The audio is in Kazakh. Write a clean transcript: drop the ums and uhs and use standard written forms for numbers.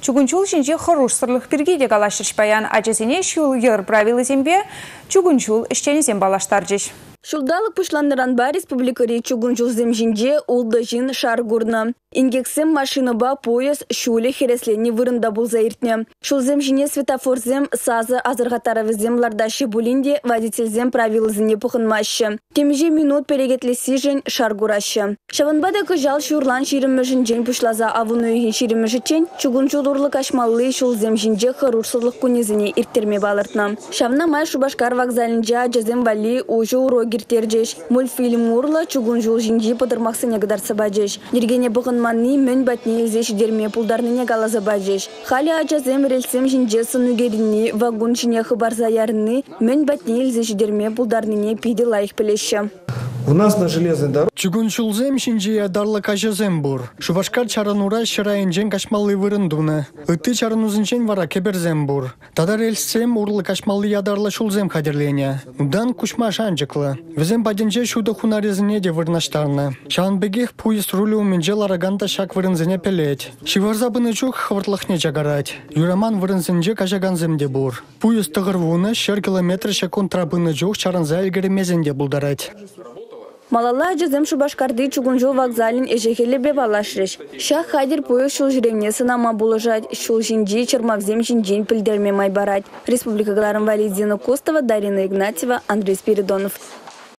Чугунчул шинже хорош сырлых пиргеде калашыршпаян ачасыне шул ер правилы зембе чугунчул іштенесен балаштаржыш. Шулдалық пушландыранба республикари чугунчул земжинже улдажин шаргурна. Ингексем машинаба пояс шуле хереслени вырында булза иртне. Шул земжине светофорзем сазы азыргатарывызем лардаши булинде водительзем правилызыне пухынмашы. Темже минут перегетлеси жен шаргурашы. Шаванбада кыжал шурлан шириммежин жен пушлаза авунуйын шириммежичен чугунчул урлык ашмаллы шул земжинже харурсызлык кунизыне ирттерме балыртна. Шавна май Шубашкар вокзалинжа жазем вали уже уроги терджеш. Мультфильм урла чугунчул жинжи подырмаксыне гыдарса бажеш. Нергене бұғынманны мөн бәтне илзеш дерме пулдарныне галаза бажеш. Хали ажазем рельсем жинже сынугерини вагон жине хыбарза ярны мөн бәтне илзеш дерме пулдарныне пиди лайық пілеші. У нас на железной дороге чугунчулзем шинжия дарлы кажазем бур. Шубашкар чаранура шырайынжен кашмаллы вырындуны. Ыты чаранузынчен вара кеберзем бур. Тада рельсем урлы кашмаллы ядарлы шулзем хадерлене. Удан кушма шанчыклы. Візем баденже шуда хунарезіне де вырнаштарны. Шанбегех пуйс рулю менже лараганта шак вырынзене пелет. Шиварзабыны чух хвартлахне жагарать. Юраман вырынзенже кажаганземде бур. Пуйс тығырвуны шер километр шакун трабыны жух чаранза елгеремезенде булдарать. Малала жазем Шубашкарды чугунчул вокзалин эжехеле бе балашреш. Шах хадер пояс шул жиревне сынама булыжать, шул жинджи чермавзем жинджин пильдерме майбарать. Республика Гларам Валидина Костова, Дарина Игнатьева, Андрей Спиридонов.